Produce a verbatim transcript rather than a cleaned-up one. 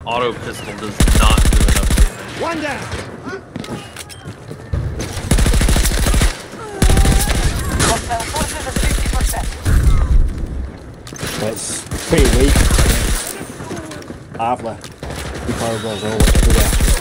auto pistol does not do enough damage. One down. Hostile forces at fifty percent. It's pretty weak. Lovely. Two power balls all the way.